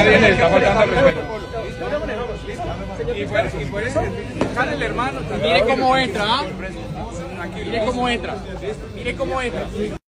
nadie le está faltando el respeto. Y por eso, jale el hermano. Mire cómo entra, ¿ah? Mire cómo entra. Mire cómo entra.